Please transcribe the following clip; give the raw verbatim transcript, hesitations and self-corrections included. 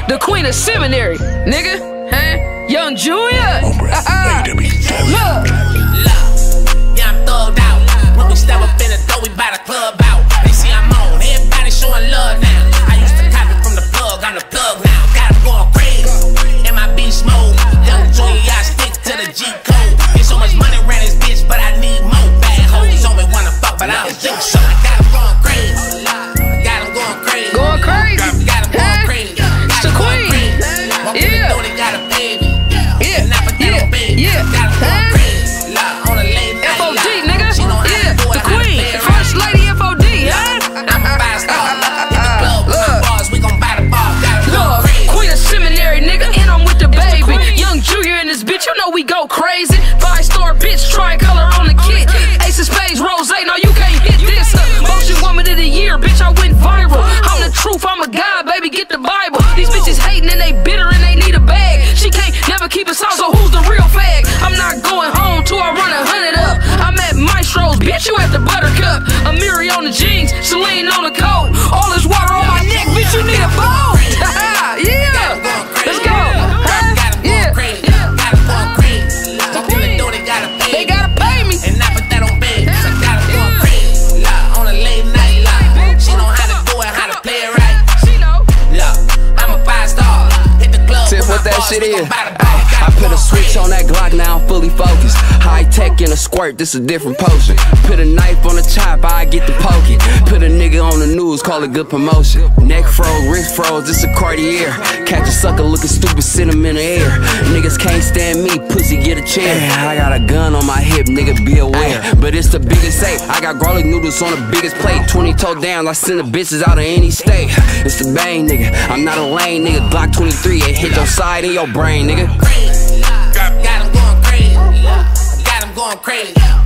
the queen of seminary, nigga. Huh? Young Julia. Look, yeah, I'm thugged out. When we step up in the door, we buy the club out. They see I'm on, everybody showing love now. I used to copy from the plug, I'm the plug now. Got them going crazy, in my beast mode. Young Julia, I stick to the G code. Get so much money around this bitch, but I need more. Bad hoes on me wanna fuck, but I don't think so. I got them going crazy, I got them going crazy. Going crazy. Got them going crazy. It's the queen. Walk in the door, they got a baby. Yeah, And I put that yeah, on baby. yeah. Got them going crazy. On a late night. F O D, nigga. Yeah, the queen, first lady F O D, huh? I'm a five star. Hit the club with my bars, we gon' buy the bar. Got them going Look, crazy. queen of seminary, nigga, and I'm with the baby. Young Junior in this bitch, you know we go crazy. Five-star bitch, tricolor on the kit. Ace of spades, rose, no, you can't hit this. Uh, motion woman of the year, bitch, I went viral. I'm the truth, I'm a god, baby, get the Bible. These bitches hating and they bitter and they need a bag. She can't never keep us out, so who's the real fag? I'm not going home till I run a hundred up. I'm at Maestro's, bitch, you at the Buttercup. Amiri on the jeans, Celine on the coat. All this water on my neck, bitch, you need a boat. Yeah, let's go. Huh? Yeah, they gotta pay me. And I put that on baby. I got them going crazy. On a late night live. She know how to do it, how to play it right. She know. Look, I'm a five star. Hit the club. Tiff, with what my that bars, shit we gon' is? buy the bar. I put a switch on that Glock, now I'm fully focused. High tech in a squirt, this a different potion. Put a knife on the chop, I get the poking. Put a nigga on the news, call it good promotion. Neck froze, wrist froze, this a Cartier. Catch a sucker looking stupid, send him in the air. Niggas can't stand me, pussy get a chair. I got a gun on my hip, nigga, be aware. But it's the biggest eight, I got garlic noodles on the biggest plate. Twenty toe down, I send the bitches out of any state. It's the bang, nigga, I'm not a lane, nigga. Glock twenty-three, it hit your side in your brain, nigga. Got them going crazy. Got them going crazy.